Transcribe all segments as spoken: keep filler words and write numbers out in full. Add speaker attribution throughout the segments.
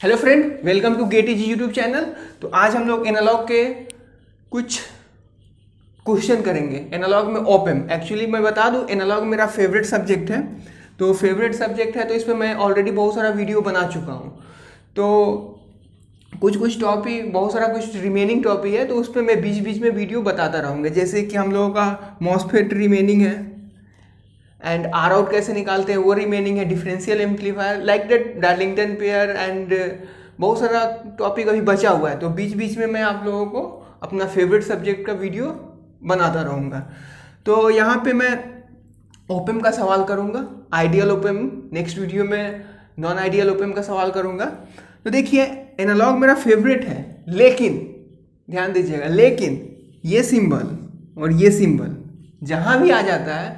Speaker 1: Hello friend, welcome to गेटी जी YouTube channel. तो आज हम लोग एनालॉग के कुछ क्वेश्चन करेंगे। एनालॉग में ओपेम, एक्चुअली मैं बता दूं एनालॉग मेरा फेवरेट सब्जेक्ट है। तो फेवरेट सब्जेक्ट है तो इस पर मैं ऑलरेडी बहुत सारा वीडियो बना चुका हूं। तो कुछ कुछ टॉपिक, बहुत सारा कुछ रिमेनिंग टॉपिक है, तो उस पर मैं बीच बीच में वीडियो बताता रहूँगा। जैसे कि हम लोगों का मॉसफेट रिमेनिंग है, एंड आर आउट कैसे निकालते हैं वो रिमेनिंग है, differential amplifier like that, Darlington pair, and बहुत सारा टॉपिक अभी बचा हुआ है। तो बीच बीच में मैं आप लोगों को अपना फेवरेट सब्जेक्ट का वीडियो बनाता रहूँगा। तो यहाँ पे मैं ओपेम का सवाल करूँगा, आइडियल ओपेम, नेक्स्ट वीडियो में नॉन आइडियल ओपेम का सवाल करूँगा। तो देखिए, एनालॉग मेरा फेवरेट है, लेकिन ध्यान दीजिएगा, लेकिन ये सिंबल और ये सिंबल जहाँ भी आ जाता है,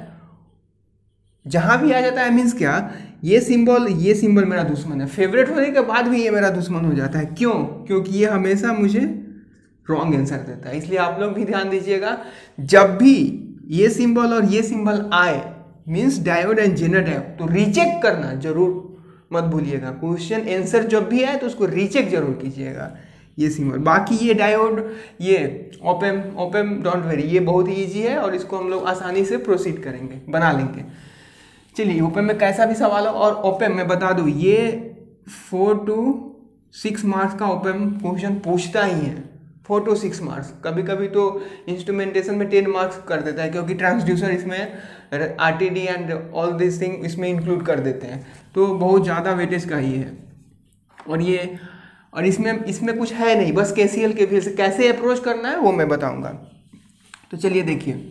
Speaker 1: जहां भी आ जाता है मीन्स क्या, ये सिंबल ये सिंबल मेरा दुश्मन है। फेवरेट होने के बाद भी ये मेरा दुश्मन हो जाता है। क्यों? क्योंकि ये हमेशा मुझे रॉन्ग आंसर देता है। इसलिए आप लोग भी ध्यान दीजिएगा, जब भी ये सिंबल और ये सिंबल आए means diode and zener diode, तो रीचेक करना जरूर मत भूलिएगा। क्वेश्चन आंसर जब भी आए तो उसको रीचेक जरूर कीजिएगा, ये सिंबल। बाकी ये डायोड, ये ओपेम ओपेम डोंट वेरी, ये बहुत ही ईजी है और इसको हम लोग आसानी से प्रोसीड करेंगे, बना लेंगे। चलिए, ओपेम में कैसा भी सवाल हो, और ओपेम में बता दूं ये फोर टू सिक्स मार्क्स का ओपेम क्वेश्चन पूछता ही है। फोर टू सिक्स मार्क्स, कभी कभी तो इंस्ट्रूमेंटेशन में टेन मार्क्स कर देता है, क्योंकि ट्रांसड्यूसर इसमें RTD and all this thing इसमें इंक्लूड कर देते हैं। तो बहुत ज़्यादा वेटेज का ही है। और ये और इसमें इसमें कुछ है नहीं, बस केसीएल के भी कैसे अप्रोच करना है वो मैं बताऊँगा। तो चलिए देखिए,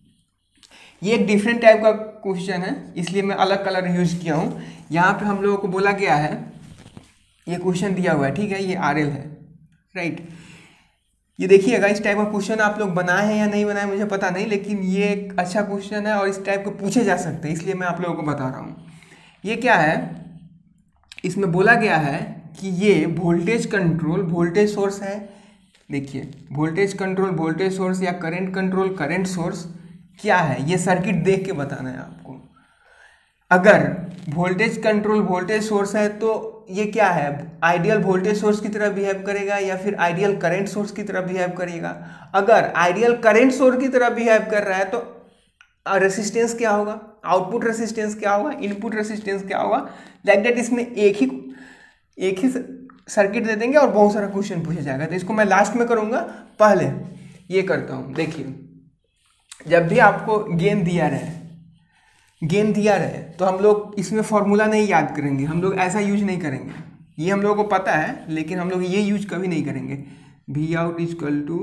Speaker 1: ये एक डिफरेंट टाइप का क्वेश्चन है, इसलिए मैं अलग कलर यूज किया हूँ। यहाँ पे हम लोगों को बोला गया है, ये क्वेश्चन दिया हुआ है, ठीक है, ये आरएल है, राइट। ये देखिएगा, इस टाइप का क्वेश्चन आप लोग बनाए हैं या नहीं बनाए मुझे पता नहीं, लेकिन ये एक अच्छा क्वेश्चन है और इस टाइप को पूछे जा सकते हैं, इसलिए मैं आप लोगों को बता रहा हूँ। ये क्या है, इसमें बोला गया है कि ये वोल्टेज कंट्रोल वोल्टेज सोर्स है। देखिए, वोल्टेज कंट्रोल वोल्टेज सोर्स या करंट कंट्रोल करंट सोर्स क्या है, ये सर्किट देख के बताना है आपको। अगर वोल्टेज कंट्रोल वोल्टेज सोर्स है तो ये क्या है, आइडियल वोल्टेज सोर्स की तरह बिहेव करेगा या फिर आइडियल करंट सोर्स की तरह बिहेव करेगा। अगर आइडियल करंट सोर्स की तरह बिहेव कर रहा है तो रेसिस्टेंस क्या होगा, आउटपुट रेसिस्टेंस क्या होगा, इनपुट रेसिस्टेंस क्या होगा, लाइक दैट। इसमें एक ही एक ही सर्किट दे देंगे और बहुत सारा क्वेश्चन पूछा जाएगा। तो इसको मैं लास्ट में करूँगा, पहले ये करता हूँ। देखिए, जब भी आपको गेन दिया रहे गेन दिया रहे तो हम लोग इसमें फॉर्मूला नहीं याद करेंगे, हम लोग ऐसा यूज नहीं करेंगे। ये हम लोगों को पता है, लेकिन हम लोग ये यूज कभी नहीं करेंगे। V out is equal to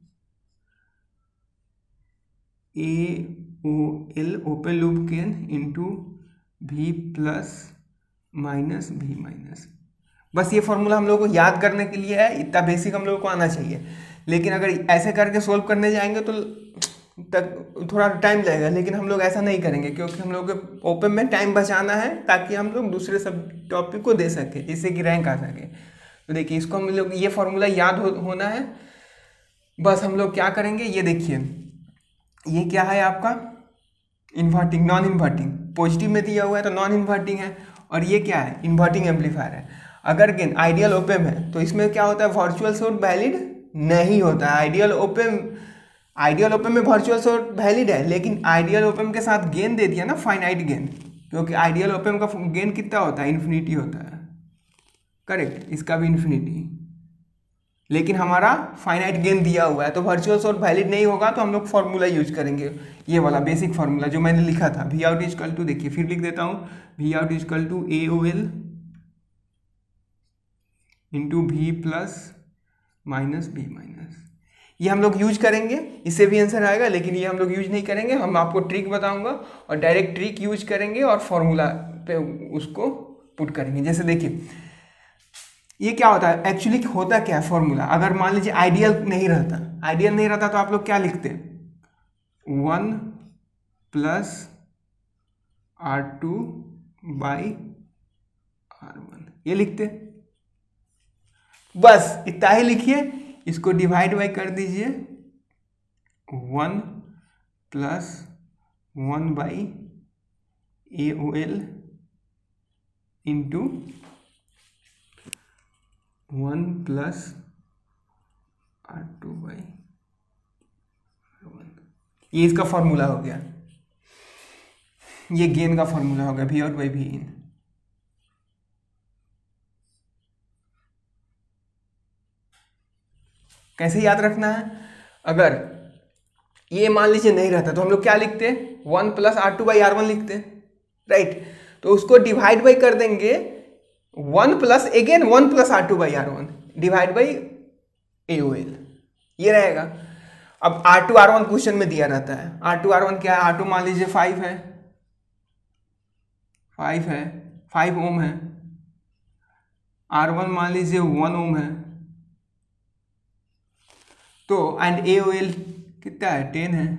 Speaker 1: A O L open loop gain into V plus minus V minus. बस ये फॉर्मूला हम लोग को याद करने के लिए है, इतना बेसिक हम लोग को आना चाहिए। लेकिन अगर ऐसे करके सोल्व करने जाएंगे तो तक थोड़ा टाइम लगेगा, लेकिन हम लोग ऐसा नहीं करेंगे, क्योंकि हम लोग को ओपन में टाइम बचाना है ताकि हम लोग दूसरे सब टॉपिक को दे सके, जिससे कि रैंक आ सके। तो देखिए, इसको हम लोग ये फॉर्मूला याद हो, होना है। बस हम लोग क्या करेंगे, ये देखिए, ये क्या है आपका इन्वर्टिंग नॉन इन्वर्टिंग, पॉजिटिव में दिया हुआ है तो नॉन इन्वर्टिंग है, और ये क्या है, इन्वर्टिंग एम्पलीफायर है। अगर गेन आइडियल ओपेम है तो इसमें क्या होता है, वर्चुअल शॉर्ट वैलिड नहीं होता है। आइडियल ओपेम आइडियल ओपेम में वर्चुअल शॉर्ट वैलिड है, लेकिन आइडियल ओपेम के साथ गेन दे दिया ना, फाइनाइट गेन, क्योंकि आइडियल ओपेम का गेन कितना होता है, इन्फिनिटी होता है, करेक्ट, इसका भी इन्फिनिटी। लेकिन हमारा फाइनाइट गेन दिया हुआ है तो वर्चुअल शॉर्ट वैलिड नहीं होगा, तो हम लोग फॉर्मूला यूज करेंगे, ये वाला बेसिक फार्मूला जो मैंने लिखा था। वी आउट इजकल टू, देखिए फिर लिख देता हूँ, V out is equal to A O L into V plus minus B minus. ये हम लोग यूज करेंगे, इससे भी आंसर आएगा, लेकिन ये हम लोग यूज नहीं करेंगे। हम आपको ट्रिक बताऊंगा और डायरेक्ट ट्रिक यूज करेंगे और फॉर्मूला पे उसको पुट करेंगे। जैसे देखिए, ये क्या होता है, एक्चुअली होता क्या है फॉर्मूला। अगर मान लीजिए आइडियल नहीं रहता आइडियल नहीं रहता तो आप लोग क्या लिखते, one plus R two by R one, ये लिखते। बस इतना ही लिखिए, इसको डिवाइड बाई कर दीजिए, one plus one by A O L into one plus R two by one, ये इसका फॉर्मूला हो गया, ये गेन का फॉर्मूला हो गया V out by V in. कैसे याद रखना है, अगर ये मान लीजिए नहीं रहता तो हम लोग क्या लिखते, one plus R two by R one लिखते, राइट। तो उसको डिवाइड बाई कर देंगे one plus again one plus R two by R one divide by A O L, ये रहेगा। अब R two R one question में दिया रहता है, आर टू आर वन क्या है, आर टू मान लीजिए फाइव है, फाइव है, फाइव ओम है, आर वन मान लीजिए वन ओम है, तो एंड ए ओ एल कितना है, टेन है,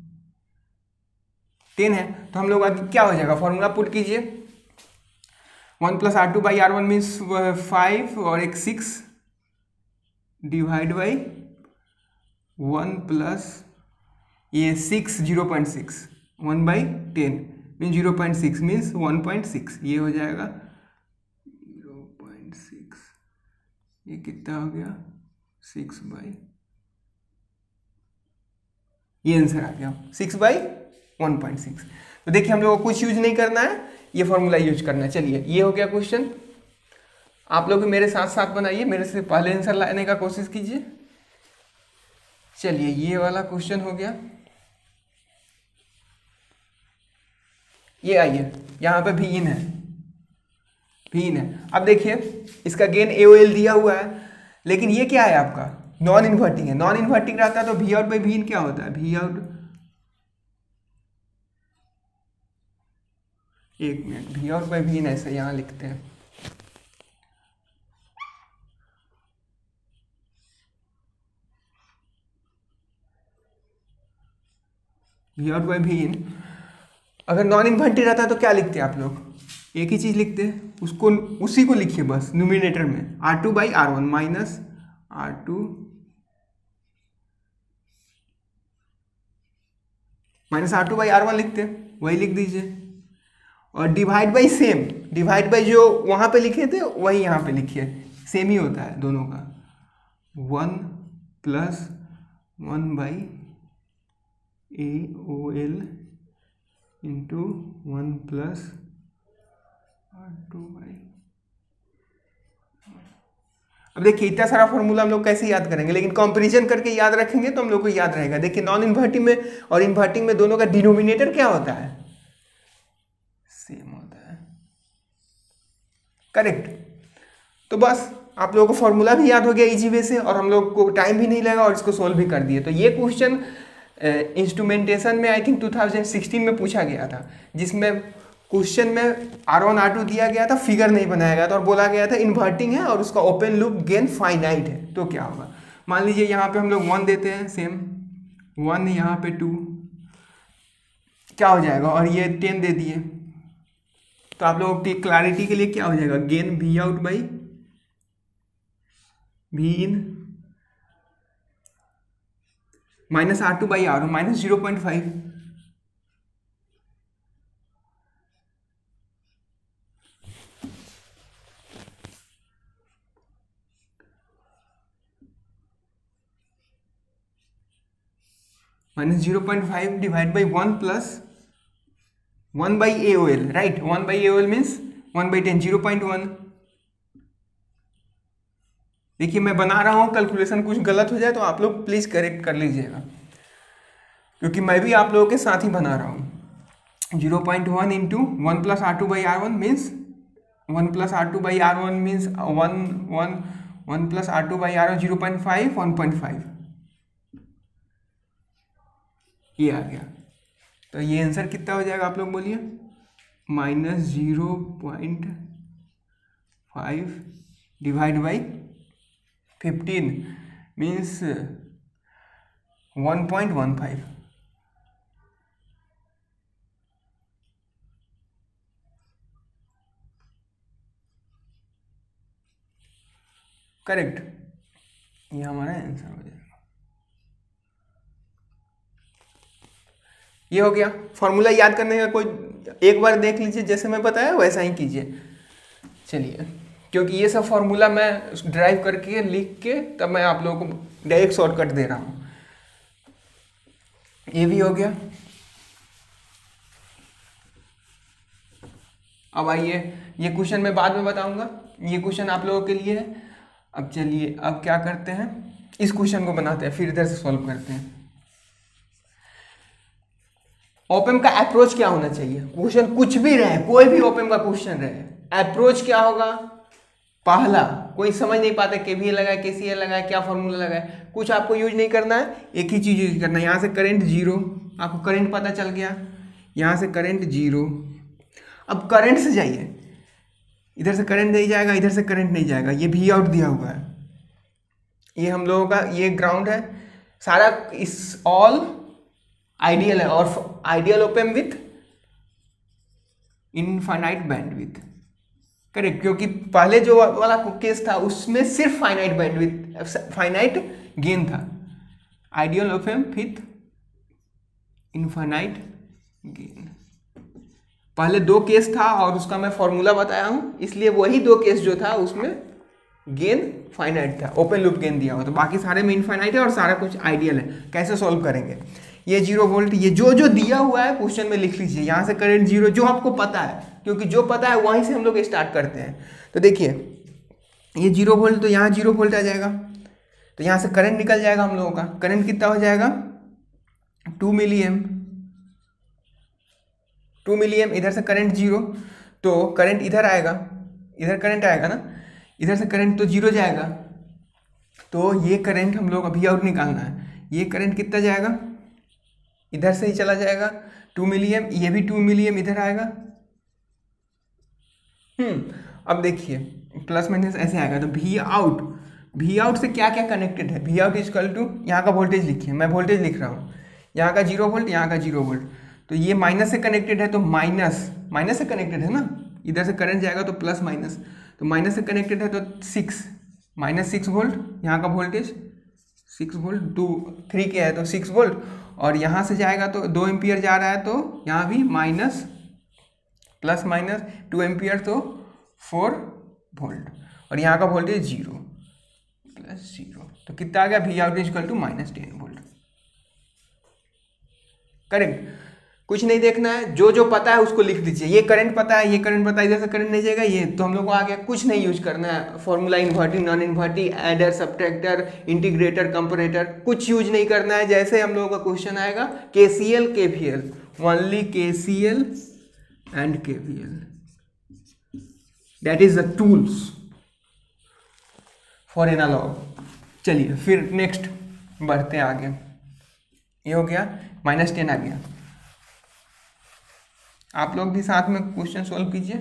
Speaker 1: टेन है। तो हम लोग आगे क्या हो जाएगा, फॉर्मूला पुट कीजिए, one plus R two by R one means five और एक six divide by one plus ये six zero point six one by ten mean zero point six means one point six, ये हो जाएगा zero point six, ये कितना हो गया सिक्स बाई, ये आंसर आ गया six by one point six. तो देखिए हम लोग को कुछ यूज नहीं करना है, ये फॉर्मूला यूज करना है। चलिए ये हो गया क्वेश्चन, आप लोग मेरे साथ साथ बनाइए, मेरे से पहले आंसर लाने का कोशिश कीजिए। चलिए ये वाला क्वेश्चन हो गया, ये आइए यहाँ पे भी इन है, भी इन है। अब देखिए इसका गेन ए ओ एल दिया हुआ है, लेकिन ये क्या है आपका नॉन इन्वर्टिंग है, नॉन इन्वर्टिंग रहता है तो V out by V in क्या होता है, वी आउट, एक minute, V out by V in ऐसे यहाँ लिखते हैं, V out by V in. अगर नॉन इन्वर्टिंग रहता है तो क्या लिखते हैं आप लोग, एक ही चीज लिखते हैं, उसको उसी को लिखिए बस न्यूमिनेटर में, R two by R one minus R two minus R two by R one लिखते हैं, वही लिख दीजिए। और divide by same, divide by जो वहां पे लिखे थे वही यहाँ पे लिखिए, सेम ही होता है दोनों का, one plus one by A O L into one plus R two by. अब देखिए इतना सारा फॉर्मूला हम लोग कैसे याद करेंगे, लेकिन कंपैरिजन करके याद रखेंगे तो हम लोग को याद रहेगा। देखिए नॉन इन्वर्टिंग में और इन्वर्टिंग में दोनों का डिनोमिनेटर क्या होता है, सेम होता है, करेक्ट। तो बस आप लोगों को फॉर्मूला भी याद हो गया इजी वे से, और हम लोग को टाइम भी नहीं लगा और इसको सोल्व भी कर दिए। तो ये क्वेश्चन इंस्ट्रूमेंटेशन में I think two thousand sixteen में पूछा गया था, जिसमें क्वेश्चन में आर वन आर टू दिया गया था, फिगर नहीं बनाया गया था और बोला गया था इन्वर्टिंग है और उसका ओपन लूप गेन फाइनाइट है। तो क्या होगा, मान लीजिए यहाँ पे हम लोग वन देते हैं, सेम वन, यहाँ पे टू, क्या हो जाएगा, और ये टेन दे दिए, तो आप लोगों की क्लैरिटी के लिए क्या हो जाएगा, gain V out by V in minus R two by R one minus zero point five, minus zero point five divide by one plus one by A O L, right, one by A O L means one by ten, zero point one. देखिए मैं बना रहा हूँ, calculation कुछ गलत हो जाए तो आप लोग प्लीज करेक्ट कर लीजिएगा, क्योंकि मैं भी आप लोगों के साथ ही बना रहा हूँ। Zero point one into one plus R two by R one means one plus R two by R one means one one one plus R two by R one zero point five one point five, ये आ गया। तो ये answer कितना हो जाएगा आप लोग बोलिए, minus zero point five divide by fifteen means one point one five. Correct, ये हमारा आंसर हो जाएगा। ये हो गया। फॉर्मूला याद करने का कोई एक बार देख लीजिए, जैसे मैं बताया वैसा ही कीजिए। चलिए क्योंकि ये सब फॉर्मूला मैं ड्राइव करके लिख के तब मैं आप लोगों को डायरेक्ट शॉर्टकट दे रहा हूँ। ये भी हो गया। अब आइए, ये क्वेश्चन मैं बाद में बताऊंगा, ये क्वेश्चन आप लोगों के लिए है। अब चलिए अब क्या करते हैं, इस क्वेश्चन को बनाते हैं, फिर इधर से सॉल्व करते हैं। ओपम का अप्रोच क्या होना चाहिए, क्वेश्चन कुछ भी रहे, कोई भी ओपम का क्वेश्चन रहे, अप्रोच क्या होगा। पहला, कोई समझ नहीं पाता केवीएल लगाए केसीएल लगाए क्या फॉर्मूला लगाए, कुछ आपको यूज नहीं करना है, एक ही चीज यूज करना है। यहाँ से करंट जीरो, आपको करंट पता चल गया, यहाँ से करंट जीरो। अब करंट से जाइए, इधर से करंट नहीं जाएगा, इधर से करंट नहीं जाएगा, ये भी आउट दिया हुआ है, ये हम लोगों का ये ग्राउंड है सारा, इस ऑल आइडियल है और ideal open with infinite bandwidth, correct. क्योंकि पहले जो वाला केस था उसमें सिर्फ फाइनाइट बैंडविड्थ फाइनाइट गेन था, ideal open with infinite gain. पहले दो केस था और उसका मैं फॉर्मूला बताया हूं, इसलिए वही दो केस जो था उसमें गेन फाइनाइट था, ओपन लूप गेन दिया हुआ, तो बाकी सारे में इनफाइनाइट है और सारा कुछ आइडियल है। कैसे सॉल्व करेंगे, ये जीरो वोल्ट, ये जो जो दिया हुआ है क्वेश्चन में लिख लीजिए। यहाँ से करंट जीरो, जो आपको पता है, क्योंकि जो पता है वहीं से हम लोग स्टार्ट करते हैं। तो देखिए ये जीरो वोल्ट, तो यहाँ जीरो वोल्ट आ जाएगा, तो यहाँ से करंट निकल जाएगा हम लोगों का। करंट कितना हो जाएगा, two milli M, two milli M. इधर से करंट जीरो, तो करंट इधर आएगा, इधर करंट आएगा ना, इधर से करंट तो जीरो जाएगा, तो ये करंट हम लोग अभी आउट निकालना है। ये करंट कितना जाएगा, इधर से ही चला जाएगा टू मिली एम, ये भी टू मिली एम इधर आएगा। हम्म अब देखिए प्लस माइनस ऐसे आएगा, तो वी आउट, वी आउट से क्या क्या कनेक्टेड है, V out is equal to, यहाँ का वोल्टेज लिखिए, मैं वोल्टेज लिख रहा हूँ, यहाँ का जीरो वोल्ट, यहाँ का जीरो वोल्ट, तो ये माइनस से कनेक्टेड है, तो माइनस माइनस से कनेक्टेड है ना, इधर से करंट जाएगा तो प्लस माइनस, तो माइनस से कनेक्टेड है तो सिक्स, माइनस सिक्स वोल्ट, यहाँ का voltage six volt, two three K है तो सिक्स वोल्ट, और यहाँ से जाएगा तो दो एम्पियर जा रहा है, तो यहाँ भी minus plus minus two ampere, तो फोर वोल्ट, और यहाँ का वोल्टेज जीरो प्लस जीरो, तो कितना आ गया, V out is equal to minus ten volt, correct. कुछ नहीं देखना है, जो जो पता है उसको लिख दीजिए। ये करंट पता है, ये करंट पता है, इधर से करंट नहीं जाएगा, ये तो हम लोग को आ गया। कुछ नहीं यूज करना है, formula inverting non inverting, adder subtractor integrator comparator, कुछ यूज नहीं करना है। जैसे हम लोगों का क्वेश्चन आएगा KCL KVL, only KCL and KVL, that is the tools for analog. चलिए फिर नेक्स्ट बढ़ते हैं आगे, ये हो गया, माइनस टेन आ गया। आप लोग भी साथ में क्वेश्चन सॉल्व कीजिए।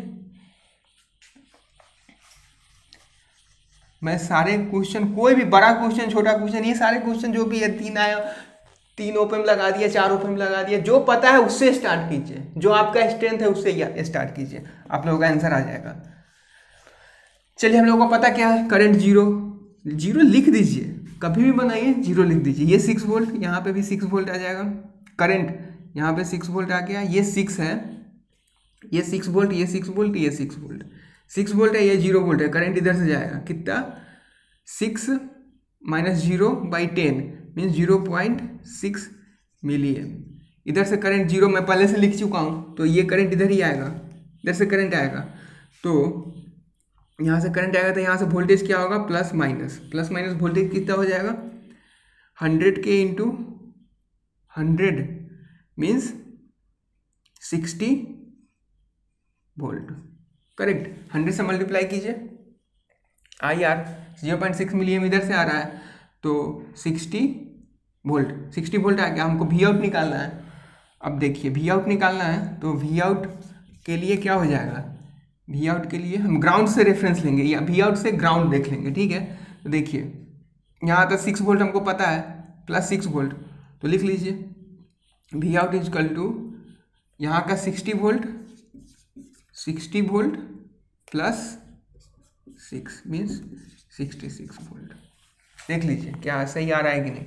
Speaker 1: मैं सारे क्वेश्चन, कोई भी बड़ा क्वेश्चन छोटा क्वेश्चन, ये सारे क्वेश्चन जो भी है, तीन आया, तीन ओपन लगा दिया, चार ओपन लगा दिया, जो पता है उससे स्टार्ट कीजिए, जो आपका स्ट्रेंथ है उससे स्टार्ट कीजिए, आप लोगों का आंसर आ जाएगा। चलिए हम लोगों को पता क्या है, करंट जीरो, जीरो लिख दीजिए, कभी भी बनाइए जीरो लिख दीजिए। ये सिक्स वोल्ट, यहाँ पे भी सिक्स वोल्ट आ जाएगा, करंट यहाँ पे सिक्स वोल्ट आ गया, ये सिक्स है, ये सिक्स वोल्ट, ये सिक्स वोल्ट, ये सिक्स वोल्ट, सिक्स वोल्ट है, ये जीरो वोल्ट है, करंट इधर से जाएगा, कितना, six minus zero by ten means zero point six milli M. इधर से करंट जीरो मैं पहले से लिख चुका हूँ, तो ये करंट इधर ही आएगा, इधर से करंट आएगा, तो यहाँ से करंट आएगा, तो यहाँ से वोल्टेज क्या होगा, plus minus, plus minus voltage कितना हो जाएगा, hundred K into hundred means sixty volt, correct. Hundred से मल्टीप्लाई कीजिए, I R zero point six milli M इधर से आ रहा है, तो सिक्सटी वोल्ट, सिक्सटी वोल्ट आ गया। हमको वी आउट निकालना है। अब देखिए वी आउट निकालना है, तो वी आउट के लिए क्या हो जाएगा, वी आउट के लिए हम ग्राउंड से रेफरेंस लेंगे, या वी आउट से ग्राउंड देख लेंगे, ठीक है। तो देखिए यहाँ तक सिक्स वोल्ट हमको पता है, प्लस सिक्स वोल्ट, तो लिख लीजिए V out is equal to यहाँ का sixty volt, sixty volt plus six means sixty six volt. देख लीजिए क्या सही आ रहा है कि नहीं,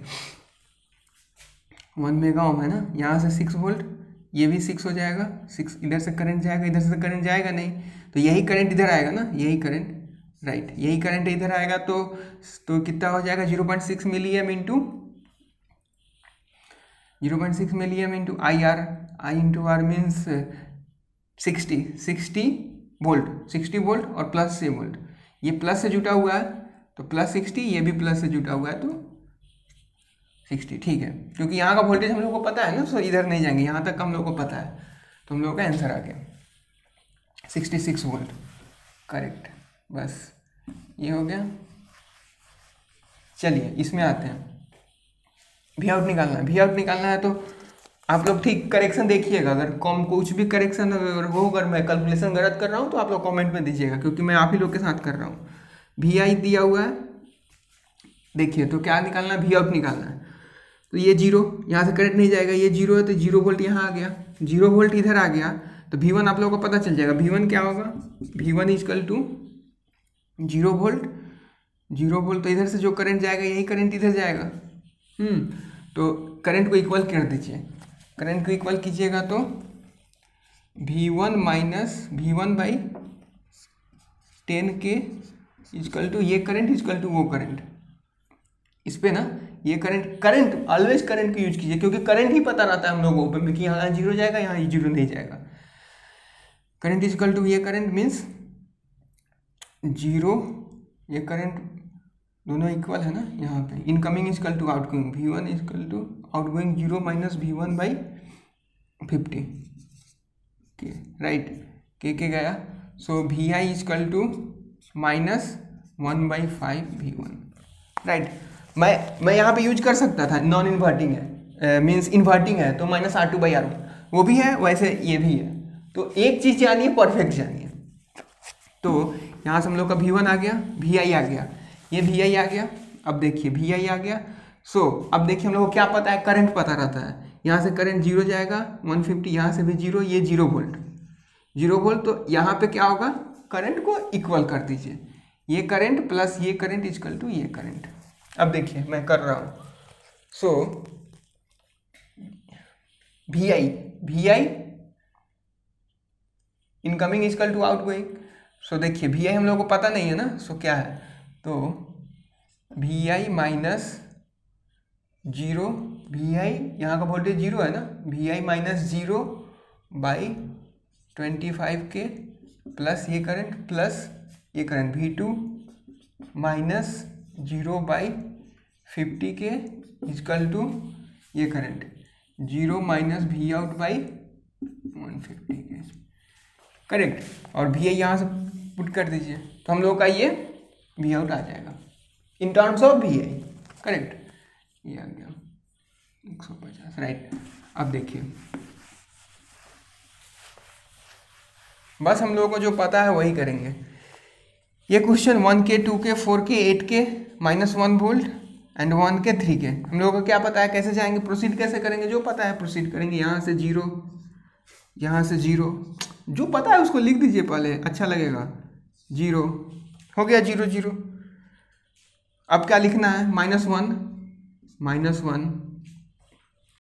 Speaker 1: वन मेगा ओम है ना, यहाँ से सिक्स वोल्ट, ये भी सिक्स हो जाएगा, सिक्स इधर से करंट जाएगा, इधर से करंट जाएगा नहीं, तो यही करंट इधर आएगा ना, यही करंट राइट, यही करंट इधर आएगा तो तो कितना हो जाएगा zero point six milli M into zero point six milli M into I R, I into R means sixty sixty volt sixty volt और प्लस से वोल्ट, ये प्लस से जुटा हुआ है तो प्लस सिक्सटी, ये भी प्लस से जुटा हुआ है तो सिक्सटी, ठीक है। क्योंकि यहाँ का वोल्टेज हम लोग को पता है ना, तो इधर नहीं जाएंगे, यहाँ तक हम लोग को पता है, तो हम लोग का आंसर आ गया सिक्सटी सिक्स वोल्ट, करेक्ट। बस ये हो गया। चलिए इसमें आते हैं, वी आउट निकालना है। वी आउट निकालना है तो आप लोग ठीक करेक्शन देखिएगा, अगर कम कुछ भी करेक्शन अगर हो, अगर मैं कैलकुलेशन गलत कर रहा हूँ तो आप लोग कमेंट में दीजिएगा, क्योंकि मैं आप ही लोग के साथ कर रहा हूँ। वी आई दिया हुआ है, देखिए तो क्या निकालना है, वी आउट निकालना है। तो ये जीरो, यहाँ से करंट नहीं जाएगा, ये जीरो है तो जीरो वोल्ट यहाँ आ गया, जीरो वोल्ट इधर आ गया, तो वी वन आप लोगों को पता चल जाएगा। वी वन क्या होगा, V one is equal to zero volt, zero volt तो इधर से जो करंट जाएगा यही करंट इधर जाएगा। हम्म तो करंट को इक्वल कर दीजिए, करंट को इक्वल कीजिएगा तो V one minus V one by ten K is equal to ये करंट इजकल टू वो करंट। इस पे ना ये करंट, करंट ऑलवेज करंट को यूज कीजिए, क्योंकि करंट ही पता रहता है हम लोगों को कि यहाँ जीरो जाएगा यहाँ जीरो नहीं जाएगा। करंट इजकल टू ये करंट मीन्स जीरो, ये करंट दोनों इक्वल है ना, यहाँ पे incoming is equal to outgoing, V one is equal to outgoing zero minus V one by fifty K, right, के के गया, so V I is equal to minus one by five V one, right. मैं मैं यहाँ पे यूज कर सकता था, नॉन इन्वर्टिंग है मीन्स इन्वर्टिंग है तो minus R two by are वो भी है, वैसे ये भी है। तो एक चीज़ जानिए, परफेक्ट जानिए। तो यहाँ से हम लोग का वी वन आ गया, वी आई आ गया, ये वी आई आ गया, अब देखिए वी आई आ गया। सो so, अब देखिए हम लोग को क्या पता है, करंट पता रहता है, यहाँ से करंट जीरो जाएगा वन फिफ्टी, यहाँ से भी जीरो, ये जीरो वोल्ट जीरो वोल्ट, तो यहाँ पे क्या होगा, करंट को इक्वल कर दीजिए, ये करंट प्लस ये करंट इजकल टू ये करंट। अब देखिए मैं कर रहा हूँ, so V I V I incoming is equal to outgoing. So देखिए वी आई हम लोग को पता नहीं है ना, सो so क्या है, तो V I minus zero, V I यहाँ का वोल्टेज जीरो है ना, V I minus zero by twenty five K plus ये करंट प्लस ये current V two minus zero by fifty K is equal to ये current zero minus V out by one fifty K, correct. और V I यहाँ से put कर दीजिए तो हम लोग का ये वी आउट आ जाएगा in terms of V I, correct. ये आ गया एक सौ पचास, राइट। अब देखिए बस हम लोगों को जो पता है वही करेंगे। ये question one K, two K, four K, eight K, minus one volt and one K, three K, हम लोगों को क्या पता है, कैसे जाएंगे, प्रोसीड कैसे करेंगे, जो पता है प्रोसीड करेंगे। यहाँ से जीरो, यहाँ से जीरो, जो पता है उसको लिख दीजिए पहले, अच्छा लगेगा। जीरो हो गया, जीरो जीरो। अब क्या लिखना है, माइनस वन माइनस वन